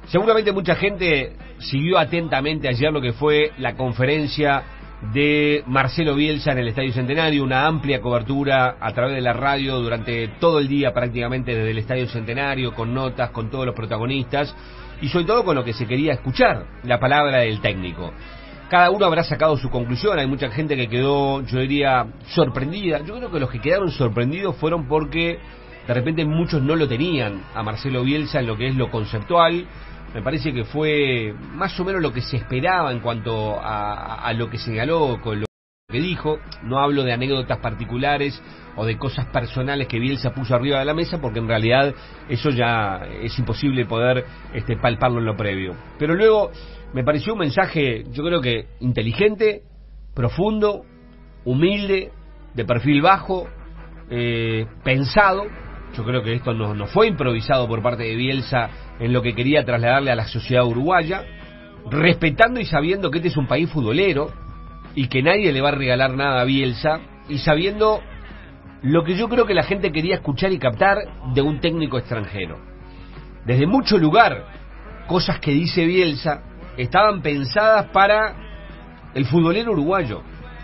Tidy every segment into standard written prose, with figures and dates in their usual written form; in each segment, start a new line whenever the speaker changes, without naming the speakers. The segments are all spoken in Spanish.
Seguramente mucha gente siguió atentamente ayer lo que fue la conferencia de Marcelo Bielsa en el Estadio Centenario, una amplia cobertura a través de la radio durante todo el día prácticamente desde el Estadio Centenario, con notas, con todos los protagonistas y sobre todo con lo que se quería escuchar, la palabra del técnico. Cada uno habrá sacado su conclusión, hay mucha gente que quedó, yo diría, sorprendida. Yo creo que los que quedaron sorprendidos fueron porque de repente muchos no lo tenían a Marcelo Bielsa en lo que es lo conceptual. Me parece que fue más o menos lo que se esperaba en cuanto a lo que señaló, con lo que dijo. No hablo de anécdotas particulares o de cosas personales que Bielsa puso arriba de la mesa, porque en realidad eso ya es imposible poder palparlo en lo previo. Pero luego me pareció un mensaje, yo creo que inteligente, profundo, humilde, de perfil bajo, pensado. Yo creo que esto no fue improvisado por parte de Bielsa en lo que quería trasladarle a la sociedad uruguaya, respetando y sabiendo que este es un país futbolero y que nadie le va a regalar nada a Bielsa, y sabiendo lo que yo creo que la gente quería escuchar y captar de un técnico extranjero. Desde mucho lugar, cosas que dice Bielsa estaban pensadas para el futbolero uruguayo.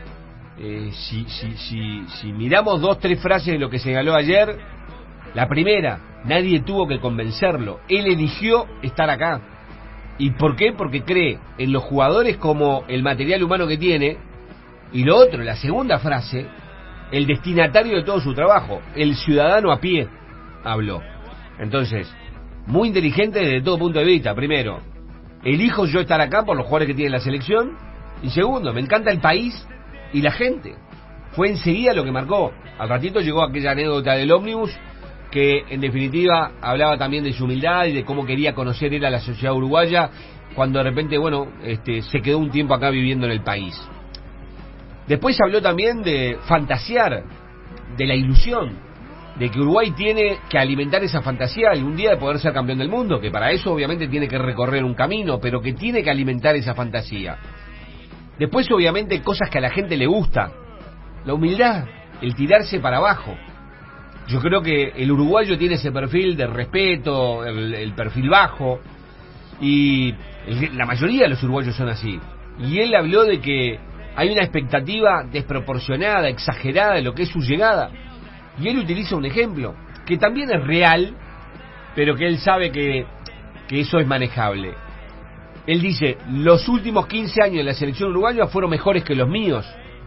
Si miramos 2-3 frases de lo que señaló ayer, la primera, nadie tuvo que convencerlo, él eligió estar acá. ¿Y por qué? Porque cree en los jugadores como el material humano que tiene. Y lo otro, la segunda frase, el destinatario de todo su trabajo, el ciudadano a pie, habló. Entonces, muy inteligente desde todo punto de vista. Primero, elijo yo estar acá por los jugadores que tiene la selección. Y segundo, me encanta el país y la gente. Fue enseguida lo que marcó. Al ratito llegó aquella anécdota del ómnibus, que en definitiva hablaba también de su humildad y de cómo quería conocer él a la sociedad uruguaya cuando de repente, se quedó un tiempo acá viviendo en el país. Después habló también de fantasear, de la ilusión, de que Uruguay tiene que alimentar esa fantasía algún día de poder ser campeón del mundo, que para eso obviamente tiene que recorrer un camino, pero que tiene que alimentar esa fantasía. Después obviamente cosas que a la gente le gusta, la humildad, el tirarse para abajo. Yo creo que el uruguayo tiene ese perfil de respeto, el perfil bajo, y la mayoría de los uruguayos son así. Y él habló de que hay una expectativa desproporcionada, exagerada de lo que es su llegada. Y él utiliza un ejemplo, que también es real, pero que él sabe que eso es manejable. Él dice, los últimos 15 años de la selección uruguaya fueron mejores que los míos.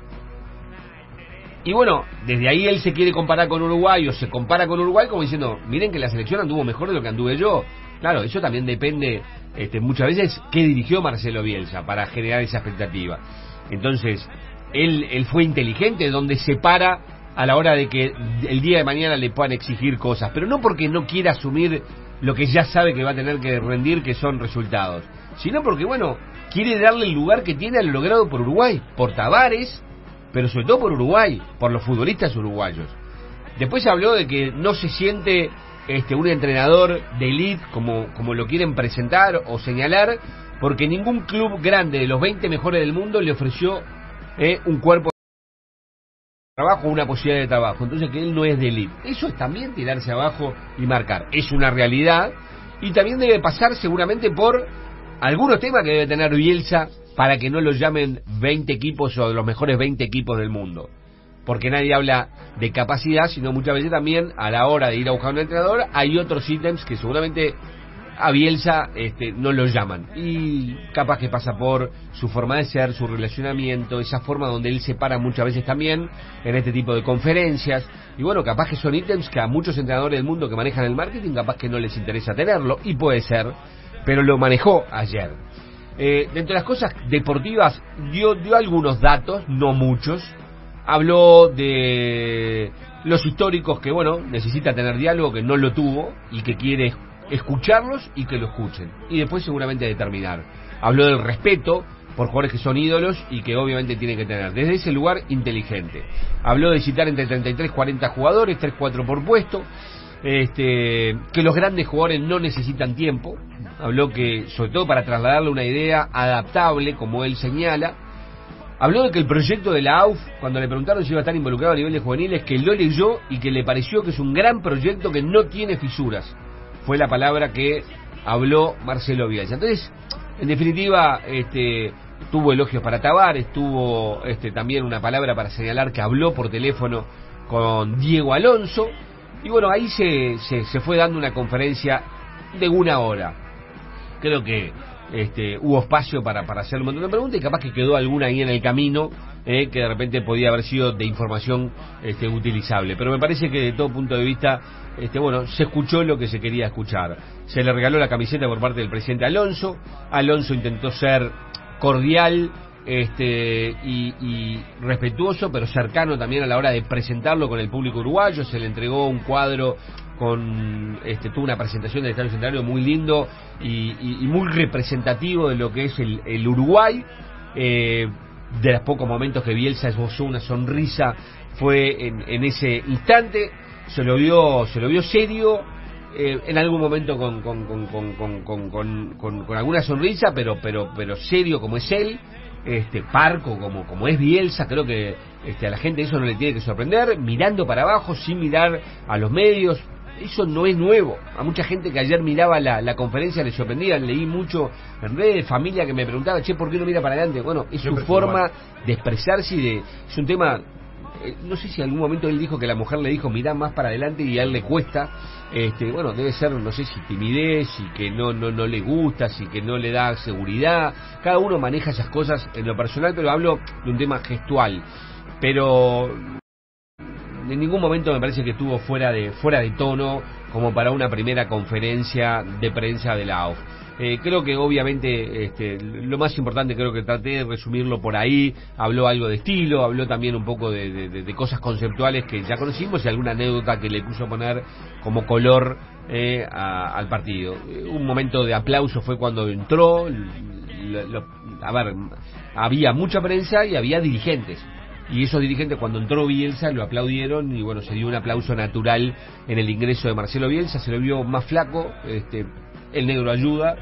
Y bueno, desde ahí él se quiere comparar con Uruguay, o se compara con Uruguay como diciendo, miren que la selección anduvo mejor de lo que anduve yo. Claro, eso también depende muchas veces qué dirigió Marcelo Bielsa para generar esa expectativa. Entonces, él fue inteligente donde se para a la hora de que el día de mañana le puedan exigir cosas, pero no porque no quiera asumir lo que ya sabe que va a tener que rendir, que son resultados, sino porque, quiere darle el lugar que tiene a lo logrado por Uruguay, por Tavares, pero sobre todo por Uruguay, por los futbolistas uruguayos. Después habló de que no se siente un entrenador de élite como lo quieren presentar o señalar, porque ningún club grande de los 20 mejores del mundo le ofreció un cuerpo de trabajo, una posibilidad de trabajo. Entonces que él no es de élite. Eso es también tirarse abajo y marcar. Es una realidad, y también debe pasar seguramente por algunos temas que debe tener Bielsa para que no lo llamen 20 equipos o de los mejores 20 equipos del mundo. Porque nadie habla de capacidad, sino muchas veces también a la hora de ir a buscar un entrenador hay otros ítems que seguramente a Bielsa no lo llaman. Y capaz que pasa por su forma de ser, su relacionamiento, esa forma donde él se para muchas veces también en este tipo de conferencias. Y capaz que son ítems que a muchos entrenadores del mundo que manejan el marketing capaz que no les interesa tenerlo, y puede ser, pero lo manejó ayer. Dentro de las cosas deportivas dio algunos datos, no muchos. Habló de los históricos que necesita tener diálogo, que no lo tuvo y que quiere escucharlos y que lo escuchen, y después seguramente determinar. Habló del respeto por jugadores que son ídolos y que obviamente tiene que tener desde ese lugar inteligente. Habló de citar entre 33 y 40 jugadores, 3-4 por puesto, que los grandes jugadores no necesitan tiempo. Habló que, sobre todo para trasladarle una idea adaptable, como él señala. Habló de que el proyecto de la AUF, cuando le preguntaron si iba a estar involucrado a nivel de juveniles, que lo leyó y que le pareció que es un gran proyecto que no tiene fisuras. Fue la palabra que habló Marcelo Bielsa. Entonces, en definitiva, tuvo elogios para Tavares, tuvo también una palabra para señalar que habló por teléfono con Diego Alonso, y bueno, ahí se fue dando una conferencia de 1 hora. Creo que hubo espacio para hacer un montón de preguntas, y capaz que quedó alguna ahí en el camino, que de repente podía haber sido de información utilizable, pero me parece que de todo punto de vista, bueno, se escuchó lo que se quería escuchar. Se le regaló la camiseta por parte del presidente Alonso. Alonso intentó ser cordial y respetuoso, pero cercano también a la hora de presentarlo con el público uruguayo. Se le entregó un cuadro con tuvo una presentación del Estadio Centenario muy lindo y muy representativo de lo que es el Uruguay. De los pocos momentos que Bielsa esbozó una sonrisa fue en ese instante. Se lo vio serio, en algún momento con alguna sonrisa, pero serio como es él, parco como es Bielsa. Creo que a la gente eso no le tiene que sorprender, mirando para abajo sin mirar a los medios. Eso no es nuevo. A mucha gente que ayer miraba la conferencia le sorprendía. Leí mucho en redes, familia que me preguntaba, che, ¿por qué no mira para adelante? Bueno, es su forma de expresarse es un tema. No sé si en algún momento él dijo que la mujer le dijo mirá más para adelante y a él le cuesta. Bueno, debe ser, no sé si timidez, si que no le gusta, si que no le da seguridad. Cada uno maneja esas cosas en lo personal, pero hablo de un tema gestual. Pero en ningún momento me parece que estuvo fuera de tono como para una primera conferencia de prensa de la AUF. Creo que obviamente lo más importante, creo que traté de resumirlo por ahí. Habló algo de estilo, habló también un poco de cosas conceptuales que ya conocimos y alguna anécdota que le puso a poner como color al partido. Un momento de aplauso fue cuando entró. A ver, había mucha prensa y había dirigentes. Y esos dirigentes, cuando entró Bielsa, lo aplaudieron y bueno, se dio un aplauso natural en el ingreso de Marcelo Bielsa. Se lo vio más flaco, el negro ayuda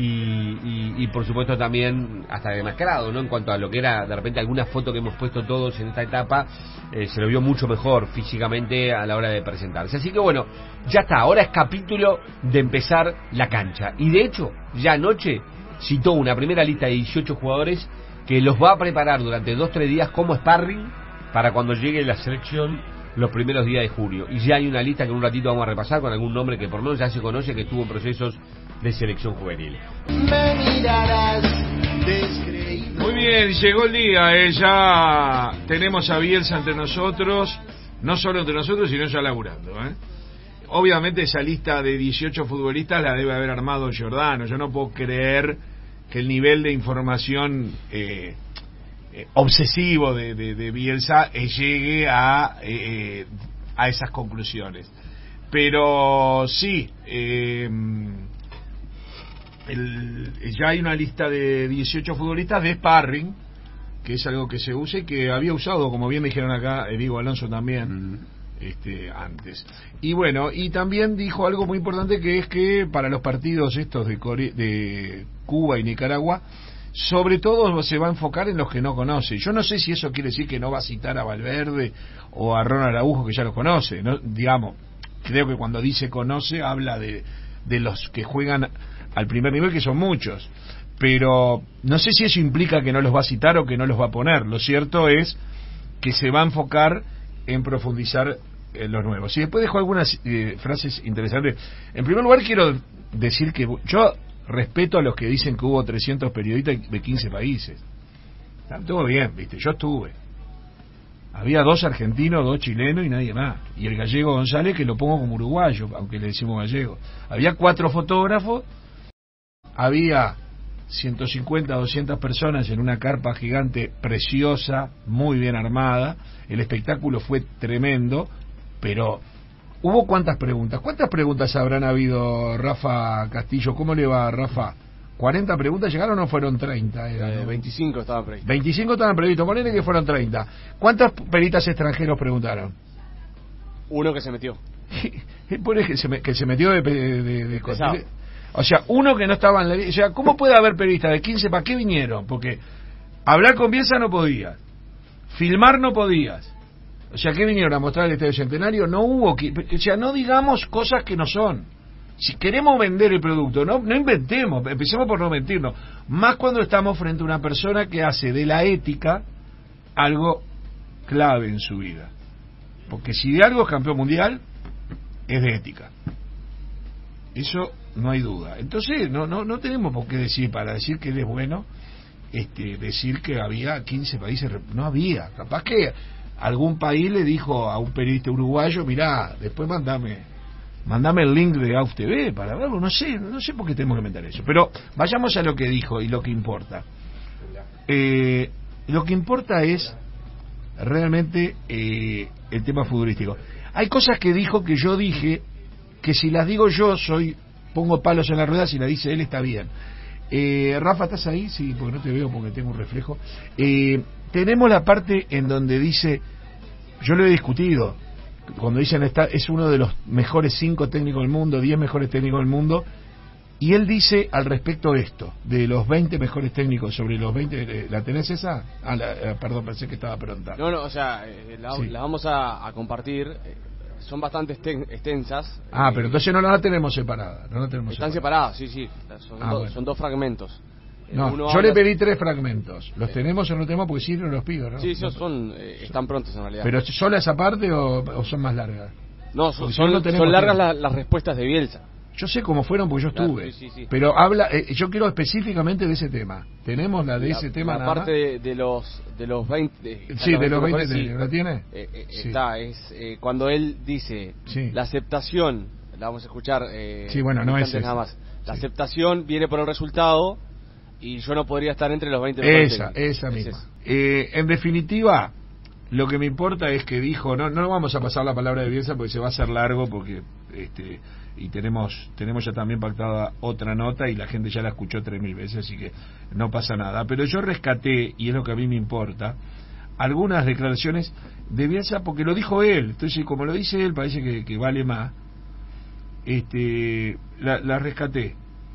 y por supuesto también hasta demacrado, ¿no? En cuanto a lo que era de repente alguna foto que hemos puesto todos en esta etapa, se lo vio mucho mejor físicamente a la hora de presentarse. Así que bueno, ya está, ahora es capítulo de empezar la cancha. Y de hecho, ya anoche citó una primera lista de 18 jugadores que los va a preparar durante 2-3 días como sparring para cuando llegue la selección los primeros días de junio. Y ya hay una lista que en un ratito vamos a repasar con algún nombre que por lo menos ya se conoce, que estuvo en procesos de selección juvenil.
Me mirarás descreído.
Muy bien, llegó el día, ya tenemos a Bielsa entre nosotros, no solo entre nosotros, sino ya laburando, Obviamente esa lista de 18 futbolistas la debe haber armado Giordano. Yo no puedo creer que el nivel de información obsesivo de Bielsa llegue a esas conclusiones. Pero sí, ya hay una lista de 18 futbolistas de sparring, que es algo que se usa y que había usado, como bien dijeron acá, Diego Alonso también. Antes. Y bueno, y también dijo algo muy importante, que es que para los partidos estos de Cuba y Nicaragua, sobre todo se va a enfocar en los que no conoce. Yo no sé si eso quiere decir que no va a citar a Valverde o a Ronald Araujo, que ya los conoce, ¿no? Digamos, creo que cuando dice conoce habla de los que juegan al primer nivel, que son muchos, pero no sé si eso implica que no los va a citar o que no los va a poner. Lo cierto es que se va a enfocar en profundizar en los nuevos. Y después dejo algunas frases interesantes. En primer lugar, quiero decir que yo respeto a los que dicen que hubo 300 periodistas de 15 países. Está todo bien, ¿viste? Yo estuve. Había 2 argentinos, 2 chilenos y nadie más. Y el gallego González, que lo pongo como uruguayo, aunque le decimos gallego. Había 4 fotógrafos, había 150, 200 personas en una carpa gigante preciosa, muy bien armada. El espectáculo fue tremendo, pero hubo ¿cuántas preguntas? ¿Cuántas preguntas habrán habido, Rafa Castillo? ¿Cómo le va, Rafa? ¿40 preguntas llegaron o fueron 30?
25 estaban previstos.
25 estaban previstos, ponele que fueron 30. ¿Cuántos periodistas extranjeros preguntaron?
Uno que se metió.
Que se metió de o sea, uno que no estaba en la... O sea, ¿cómo puede haber periodistas de 15? ¿Para qué vinieron? Porque hablar con Bielsa no podías, filmar no podías. O sea, ¿qué vinieron a mostrar el Estadio Centenario? No hubo... O sea, no digamos cosas que no son. Si queremos vender el producto, no inventemos, empecemos por no mentirnos. Más cuando estamos frente a una persona que hace de la ética algo clave en su vida. Porque si de algo es campeón mundial, es de ética. Eso no hay duda. Entonces, no tenemos por qué decir, para decir que él es bueno, decir que había 15 países. No había. Capaz que algún país le dijo a un periodista uruguayo, mirá, después mandame el link de AUF TV para verlo. No sé por qué tenemos que inventar eso. Pero vayamos a lo que dijo y lo que importa. Lo que importa es realmente el tema futbolístico. Hay cosas que dijo que yo dije, que si las digo yo pongo palos en la rueda, si la dice él está bien. Rafa, ¿estás ahí? Sí, porque no te veo porque tengo un reflejo. Tenemos la parte en donde dice, yo lo he discutido, cuando dicen es uno de los mejores 5 técnicos del mundo, 10 mejores técnicos del mundo, y él dice al respecto esto, de los 20 mejores técnicos sobre los 20, ¿la tenés esa? Perdón, pensé que estaba pronta.
No, o sea, la vamos a compartir. Son bastante extensas.
Pero entonces no la tenemos separada.
Están separadas, sí. Son 2 fragmentos.
Yo le pedí 3 fragmentos. ¿Los tenemos o no tenemos? Porque sí, no los pido, ¿no?
Sí, están prontos en realidad.
¿Pero sola esa parte o son más largas?
No, son largas las respuestas de Bielsa.
Yo sé cómo fueron porque yo estuve.
Sí.
Pero yo quiero específicamente de ese tema. ¿Tenemos ese tema
la
nada
parte
más?
de los 20.
Sí, de los 20.
Sí.
¿La tiene?
Está, cuando él dice la aceptación, la vamos a escuchar.
Sí, bueno, no es
nada más. La aceptación viene por el resultado y yo no podría estar entre los 20
esa misma. En definitiva, lo que me importa es que dijo, no vamos a pasar la palabra de Bielsa porque se va a hacer largo, porque y tenemos ya también pactada otra nota y la gente ya la escuchó 3.000 veces, así que no pasa nada. Pero yo rescaté, y es lo que a mí me importa, algunas declaraciones de Bielsa, porque lo dijo él. Entonces, como lo dice él, parece que vale más. La rescaté.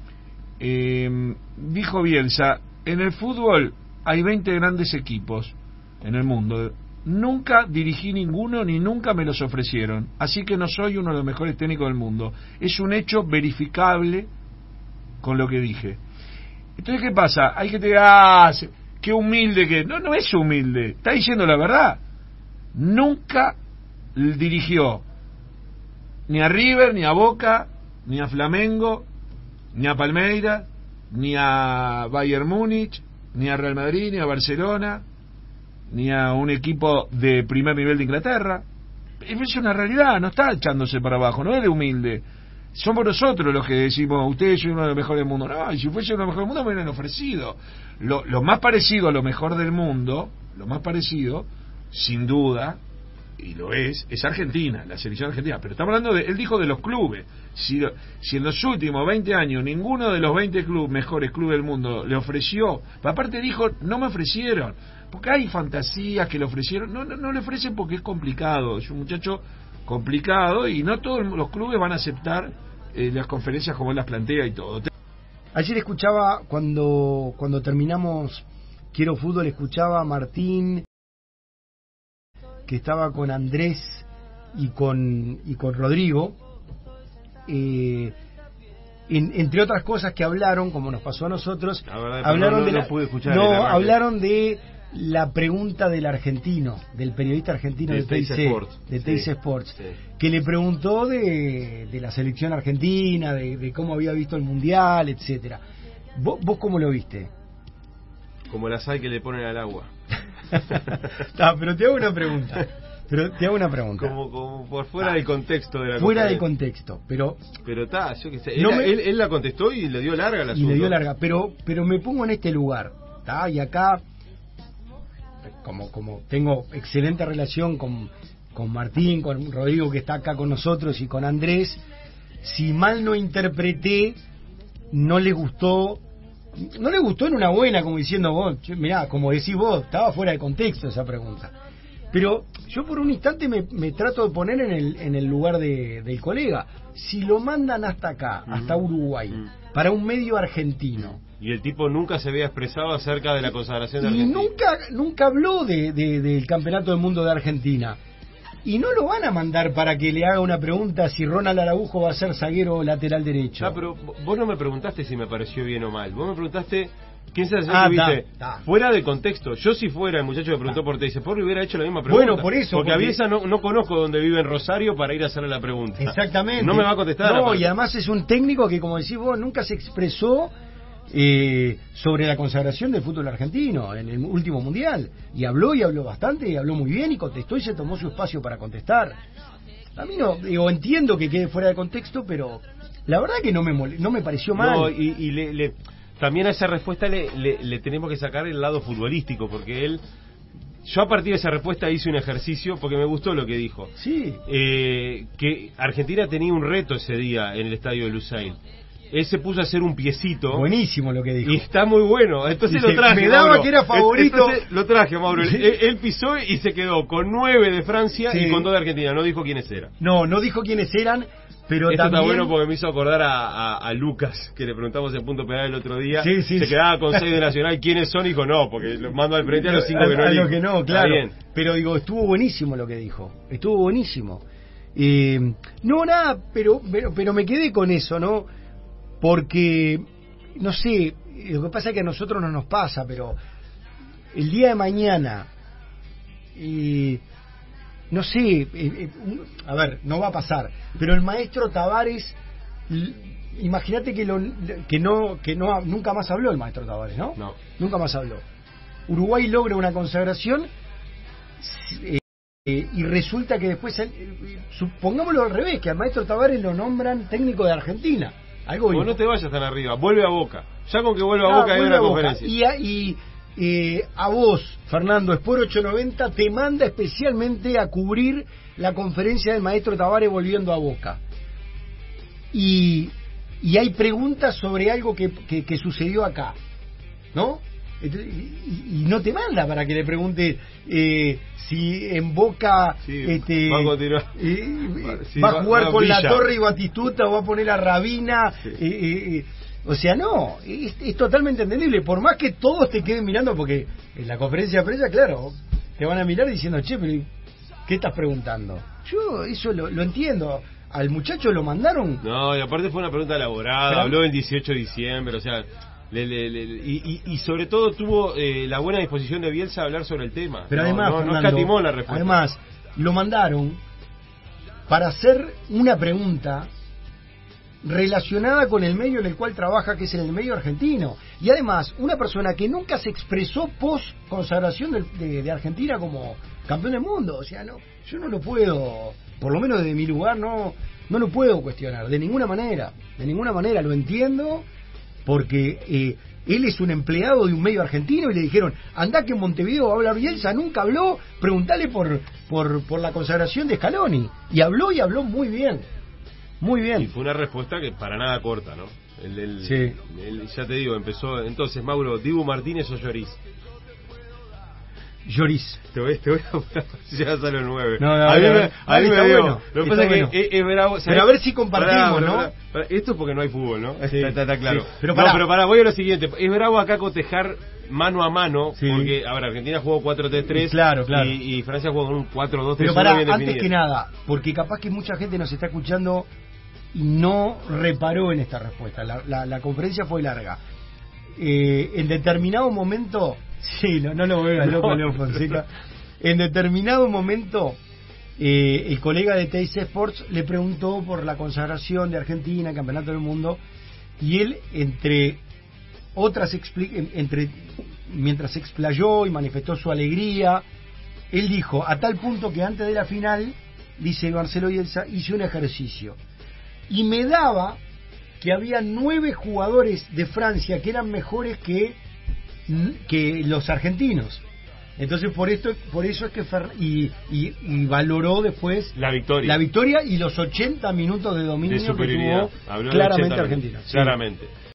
Dijo Bielsa, en el fútbol hay 20 grandes equipos en el mundo. Nunca dirigí ninguno ni nunca me los ofrecieron, así que no soy uno de los mejores técnicos del mundo. Es un hecho verificable con lo que dije. Entonces, ¿qué pasa? Hay que te diga, qué humilde que... No es humilde, está diciendo la verdad. Nunca dirigió ni a River, ni a Boca, ni a Flamengo, ni a Palmeiras, ni a Bayern Múnich, ni a Real Madrid, ni a Barcelona, ni a un equipo de primer nivel de Inglaterra. Es una realidad, no está echándose para abajo, no es de humilde. Somos nosotros los que decimos, ustedes son uno de los mejores del mundo. No, y si fuese uno de los mejores del mundo me hubieran ofrecido. Lo más parecido a lo mejor del mundo, lo más parecido, sin duda, y lo es Argentina, la selección argentina. Pero estamos hablando él dijo de los clubes. Si en los últimos 20 años ninguno de los 20 mejores clubes del mundo le ofreció, aparte dijo, no me ofrecieron. Porque hay fantasías que le ofrecieron, no le ofrecen porque es complicado, es un muchacho complicado y no todos los clubes van a aceptar las conferencias como él las plantea y todo.
Ayer escuchaba, cuando terminamos Quiero Fútbol, escuchaba a Martín, que estaba con Andrés y con Rodrigo, entre otras cosas que hablaron, como nos pasó a nosotros, hablaron hablaron de la pregunta del argentino, del periodista argentino de Teis Sports, que le preguntó de la selección argentina, de cómo había visto el mundial, etcétera. ¿Vos cómo lo viste?
Como la sal que le ponen al agua.
Pero te hago una pregunta.
Como por fuera del contexto de la
fuera del contexto, pero
está, yo qué sé. Él la contestó y le dio larga la asunto.
Y le dio larga, pero me pongo en este lugar, ¿tá? Y acá como tengo excelente relación con Martín, con Rodrigo que está acá con nosotros y con Andrés, si mal no interpreté, no le gustó en una buena, como diciendo vos, mirá, como decís vos, estaba fuera de contexto esa pregunta. Pero yo por un instante me trato de poner en el lugar del colega. Si lo mandan hasta acá, hasta Uruguay, para un medio argentino.
Y el tipo nunca se había expresado acerca de la consagración de
y
Argentina.
nunca habló del campeonato del mundo de Argentina. y no lo van a mandar para que le haga una pregunta si Ronald Araujo va a ser zaguero o lateral derecho.
Pero vos no me preguntaste si me pareció bien o mal. Vos me preguntaste quién se tuviste fuera de contexto. Yo si fuera el muchacho que preguntó por Teis, por hubiera hecho la misma pregunta.
Bueno, por eso.
Porque a Bielsa no conozco dónde vive en Rosario para ir a hacerle la pregunta.
Exactamente.
No me va a contestar.
No, y además es un técnico que, como decís vos, nunca se expresó sobre la consagración del fútbol argentino en el último mundial, y habló bastante, y habló muy bien, y contestó, y se tomó su espacio para contestar. A mí no, entiendo que quede fuera de contexto, pero la verdad que no me pareció mal.
No, y también a esa respuesta le tenemos que sacar el lado futbolístico, porque yo a partir de esa respuesta hice un ejercicio porque me gustó lo que dijo.
Sí.
Que Argentina tenía un reto ese día en el estadio de Lusail. Él se puso a hacer un piecito.
Buenísimo lo que dijo.
Y está muy bueno. Entonces
lo traje. Me daba, Mauro, que era favorito.
Entonces lo traje, Mauro. Él pisó y se quedó con 9 de Francia y con 2 de Argentina. No dijo quiénes eran.
No dijo quiénes eran. Pero
esto
también...
está bueno porque me hizo acordar a Lucas, que le preguntamos en Punto Penal el otro día.
Sí,
se quedaba con 6 de Nacional. ¿Quiénes son? Dijo no, porque los mando al frente a los 5 que no.
A los que no, claro.
Pero
digo, estuvo buenísimo lo que dijo. Estuvo buenísimo. Pero me quedé con eso, ¿no? Porque, no sé, lo que pasa es que a nosotros no nos pasa, pero el día de mañana, no sé, a ver, no va a pasar, pero el maestro Tavares, imagínate que nunca más habló el maestro Tavares, ¿no?
No.
Nunca más habló. Uruguay logra una consagración y resulta que después, pongámoslo al revés, que al maestro Tavares lo nombran técnico de Argentina.
Vos no te vayas tan arriba, vuelve a Boca. Ya con que vuelva a Boca hay una conferencia.
Y a vos, Fernando, Sport 890 te manda especialmente a cubrir la conferencia del maestro Tavares volviendo a Boca. Y hay preguntas sobre algo que sucedió acá, ¿no? Y no te manda para que le pregunte si en Boca
va a continuar.
Va a jugar con La Torre y Batistuta o va a poner a Rabina. O sea, no, es totalmente entendible. Por más que todos te queden mirando, porque en la conferencia de prensa, claro, te van a mirar diciendo, che, pero ¿qué estás preguntando? Yo eso lo entiendo. Al muchacho lo mandaron.
No, y aparte fue una pregunta elaborada, habló el 18 de diciembre, o sea... Y sobre todo tuvo la buena disposición de Bielsa a hablar sobre el tema.
Pero además,
no
Fernando,
escatimó la respuesta.
Además, lo mandaron para hacer una pregunta relacionada con el medio en el cual trabaja, que es en el medio argentino. Y además, una persona que nunca se expresó post consagración de Argentina como campeón del mundo. O sea, yo no lo puedo, por lo menos desde mi lugar, no lo puedo cuestionar, de ninguna manera. De ninguna manera, lo entiendo. Porque él es un empleado de un medio argentino y le dijeron, andá que en Montevideo va a hablar Bielsa, nunca habló, preguntale por la consagración de Scaloni. Y habló muy bien, muy bien.
Y fue una respuesta que para nada corta, ¿no?
Sí.
Ya te digo, empezó, entonces, Mauro, ¿Dibu Martínez o Lloris?
Lloris.
Te voy a poner, llegas a los 9.
A mí me dio.
Bueno, lo que pasa es que es bravo.
Pero a ver si compartimos, ¿no?
Esto es porque no hay fútbol, ¿no?
Sí,
está claro.
Sí. Pero
voy a lo siguiente. Es bravo acá cotejar mano a mano,
sí.
Porque, a ver, Argentina jugó 4-3-3
claro.
Y Francia jugó con un 4-2-3-1
Pero
bien
antes que nada, porque capaz que mucha gente nos está escuchando y no reparó en esta respuesta. La conferencia fue larga. En determinado momento... Sí, no lo veo al loco León Fonseca. En determinado momento, el colega de Teis Sports le preguntó por la consagración de Argentina, el Campeonato del Mundo, y él, mientras explayó y manifestó su alegría, él dijo, a tal punto que antes de la final, dice Marcelo Bielsa, hice un ejercicio. Y me daba que había 9 jugadores de Francia que eran mejores que los argentinos. Entonces por eso es que y valoró después
la victoria
y los 80 minutos de dominio
de superioridad.
que tuvo claramente Argentina.
Claramente.